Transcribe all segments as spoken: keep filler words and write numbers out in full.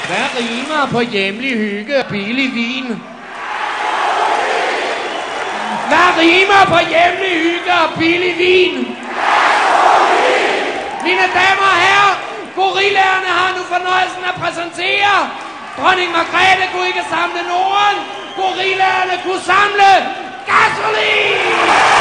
Hvad rimer på hjemlig hygge og billig vin? Hvad rimer på hjemlig hygge og billig vin? Mine damer og herrer, gorillaerne har nu fornøjelsen at præsentere. Dronning Margrethe kunne ikke samle Norden. Gorillaerne kunne samle gasolin!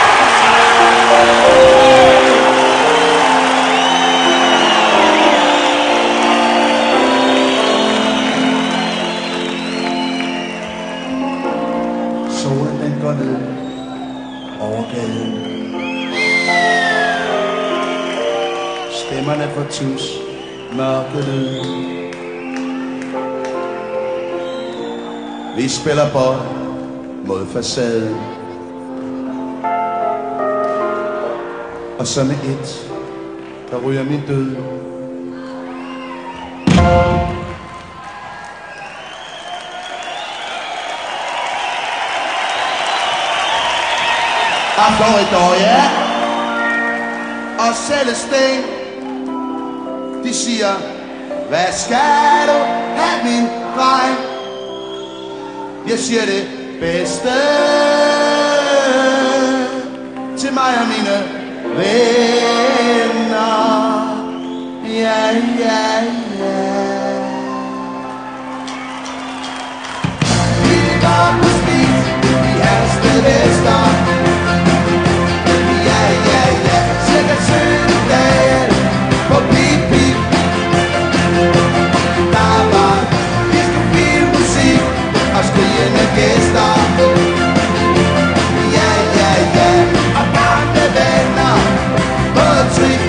Solen den går ned over gaden. Stemmerne for tus, mørke lyd. Vi spiller bold mod facaden. Og så med et, der ryger min død. Og Florida, og Celestin, de siger, hvad skal du have, min dreng? Jeg siger det bedste til mig og mine venner. Ja, ja, ja. Vi var på spis i Herstedvester. Ja, ja, ja. Cirka sytten dage på Pip Pip. Der var disco-film-musik og skrigende gæster. Ja, ja, ja. Og gamle venner på trip.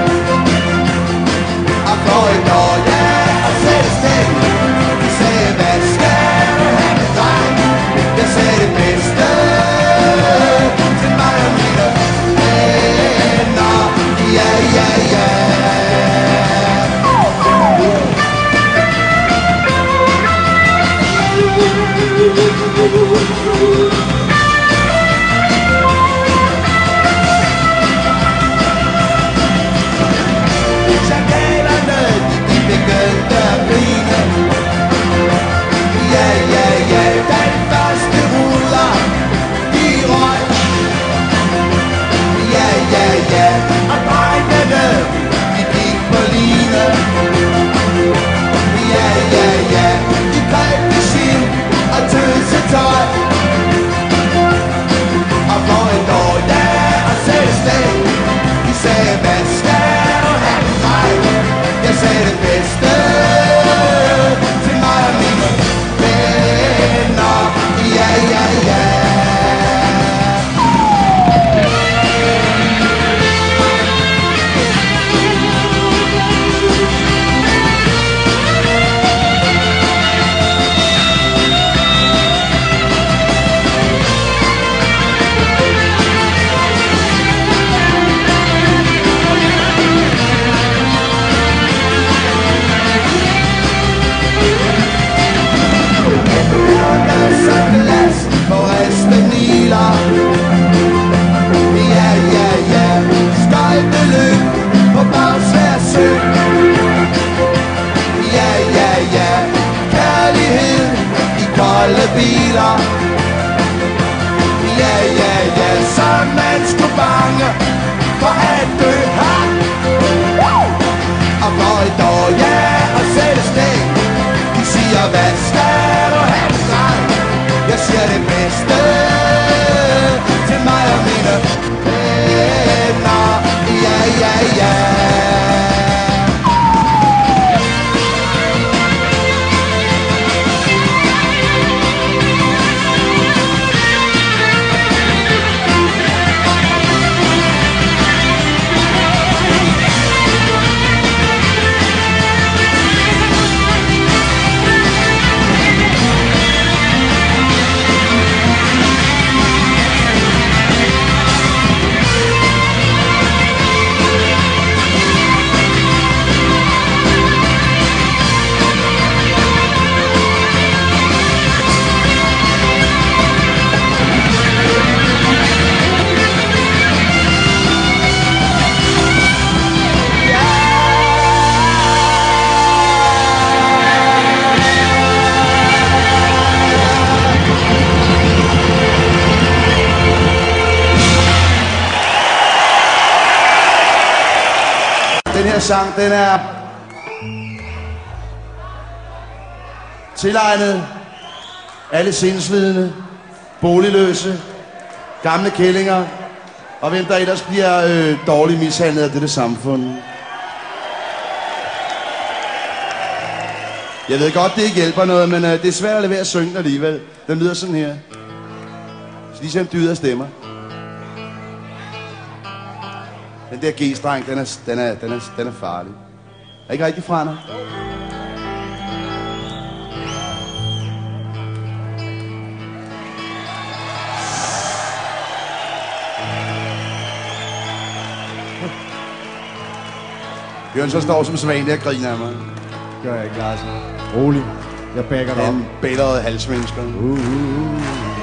Og Florida, ja, og Celestin. De sagde, hvad skal du have med dreng? Jeg sagde det bedste til mig og mine venner. Ja, ja, ja. Chakalerne, de begyndte at grine. Ja, ja, ja, den første ruller, de røg. Ja, ja, ja, og drengene, de gik på line. Ja, ja, ja, de greb i sin og tøsetøj. Og Florida, ja, og Celestin, de sagde, hvad skal du have med mig? Jeg sagde det bedste til mig og mine venner. Ja, ja, ja. Ja, ja, ja, skøjteløb på Bagsværd Sø. Ja, ja, ja, kærlighed i kolde biler. Ja, ja, ja, så man skulle bange for at dø her. Og Florida, ja, og Celestin, de siger, hvad skal du have med dreng? Jeg siger det bedste til mig og mine venner. Ja, ja, ja. sang, den er tilegnet alle sindslidende, boligløse, gamle kællinger, og hvem der ellers bliver øh, dårligt mishandlet af dette samfund. Jeg ved godt, det ikke hjælper noget, men øh, det er svært at lade være at synge alligevel. Den lyder sådan her. Så lige som dyder stemmer. Den der G-streng, den er, den er, den er, den er farlig. Er ikke rigtig fra dig? Bjørn så står som svan der og griner af mig. Gør jeg ikke, Larsen. Rolig. Jeg backer dig op. Den bællerede halsmennesker. Uh, uh, uh.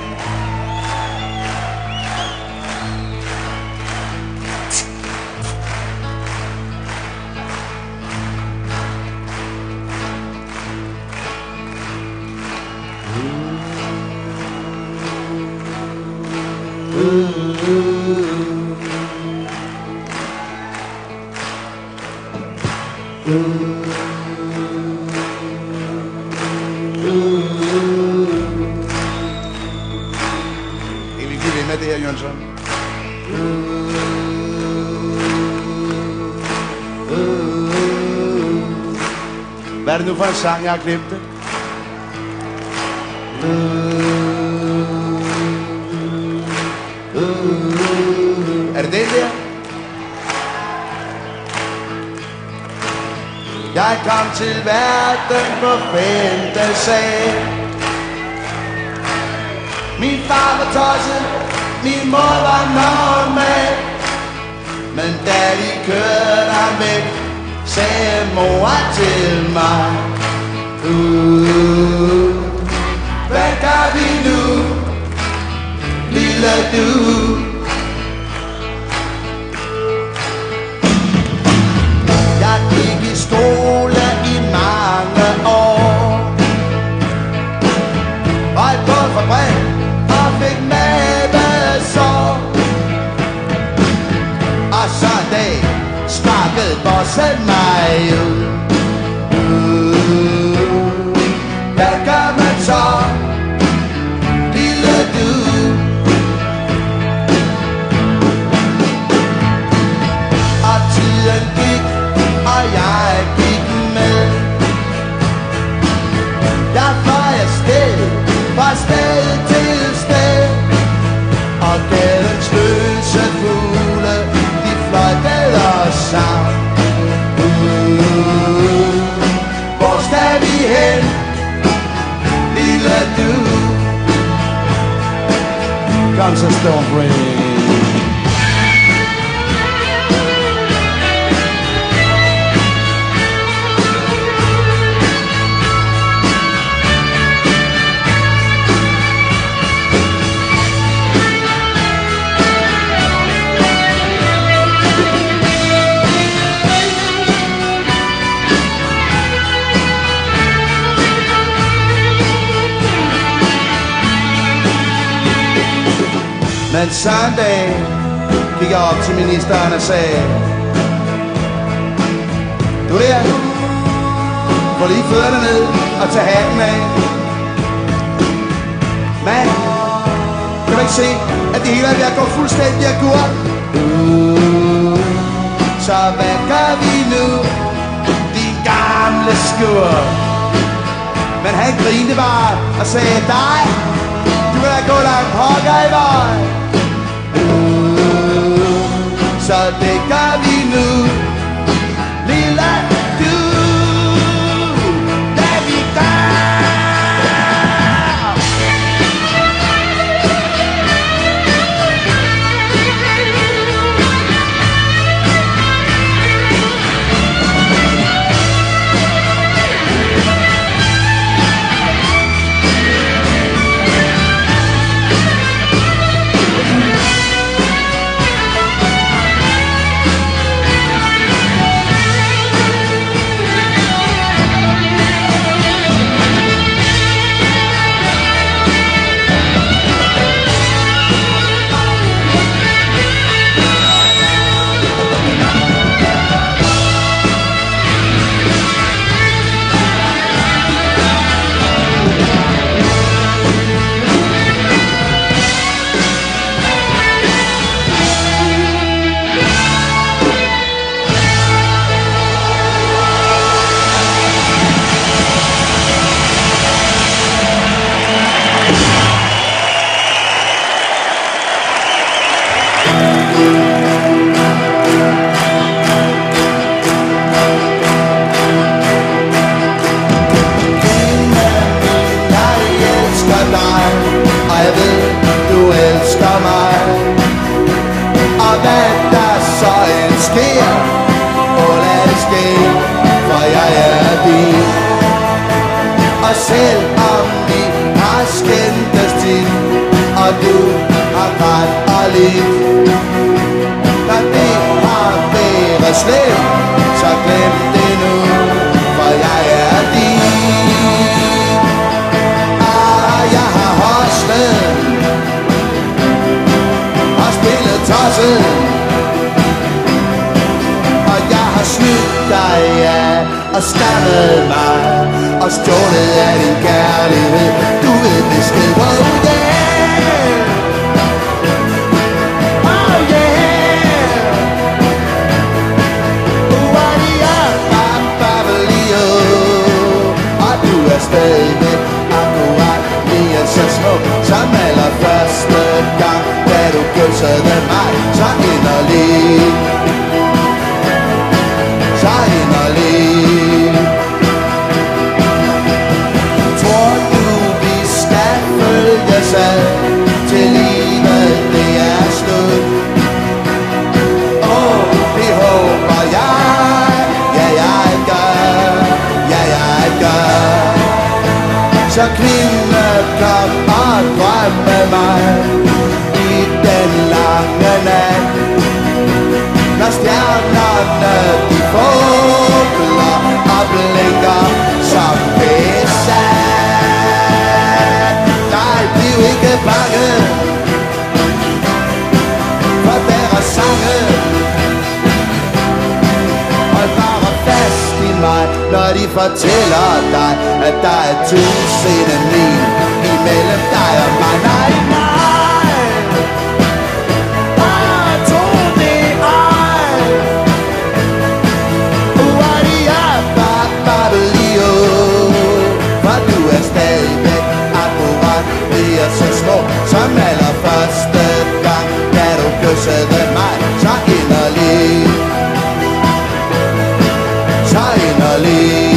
Hvad er det nu for en sang, jeg har glemt det? Er det den der? Jeg kom til verden på femte sal. Min far var tosset, min mor var normal. Men da de kørte ham væk, sagde mor til mig, uh, hvad gør vi nu, lille du? Jeg gik i skole i mange år, røg på fabrik og fik mavesår. Og så en dag sparkede bossen mig ud. Uh, hvad gør man så, lille du? Og tiden gik, og jeg gik med. Jeg fløj afsted, fra sted til sted, og gadens løse fugle, de fløjtede og sang. Uh, hvor skal vi hen, lille du? Kom så, Stormbrain. Men søndag gik jeg op til ministeren og sagde, du der, få lige fødderne ned og tage hatten af. Mand, kan du ikke se, at det hele er ved at gå fuldstændig agurk? Uh, så hvad gør vi nu, din gamle skur? Men han grinte bare og sagde, dig, du vil da gå langt pokker i vej. Så det gør vi nu, lille du, da vi gør. Og selvom vi har skændtes tit, og du har grædt og lidt, når det har været slemt, så glem det nu, for jeg er din. Ah, jeg har hostlet og spillet tosset, og jeg har snydt dig, ja, og skammet mig, og stjålet af din kærlighed. Du ved besked, oh yeah, oh yeah. Uadia, babalio, og du er stadigvæk akkurat lige så smuk som allerførste gang, da du kyssede mig så inderligt, så inderligt. Tror du vi skal følges ad til livet det er slut? Åh, oh, det håber jeg, ja jeg gør, ja jeg gør. Så kvinde, kom og drøm med mig i den lange nat, når stjernerne de fugler og blinker som besat. Nej, bliv ikke bange for deres sange, hold bare fast i mig, når de fortæller dig, at der er tusinde mil imellem dig og mig. Nej, nej, ah, tro det ej. Uadia, babalio, for du er stadigvæk akkurat lige så smuk som allerførste gang, da du kyssede mig så inderligt, så inderligt.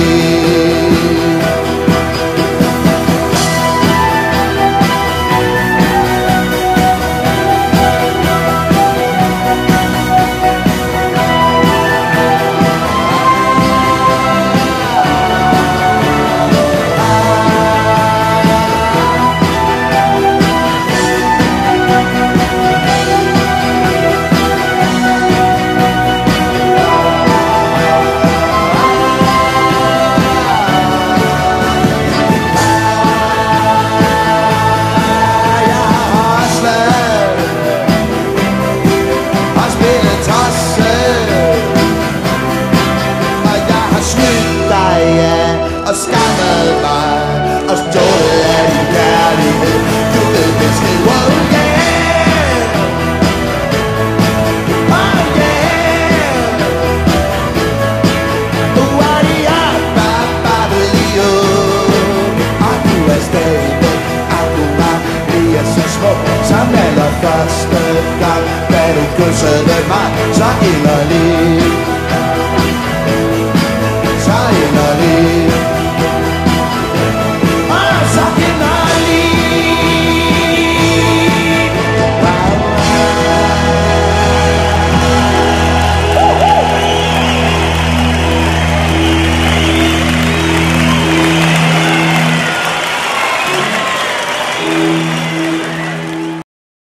Og skammet mig og stjålet af din kærlighed. Du ved besked, oh yeah, oh yeah. Uadia, babalio, og du er stadigvæk akkurat lige så smuk som allerførste gang, da du kyssede mig så inderligt.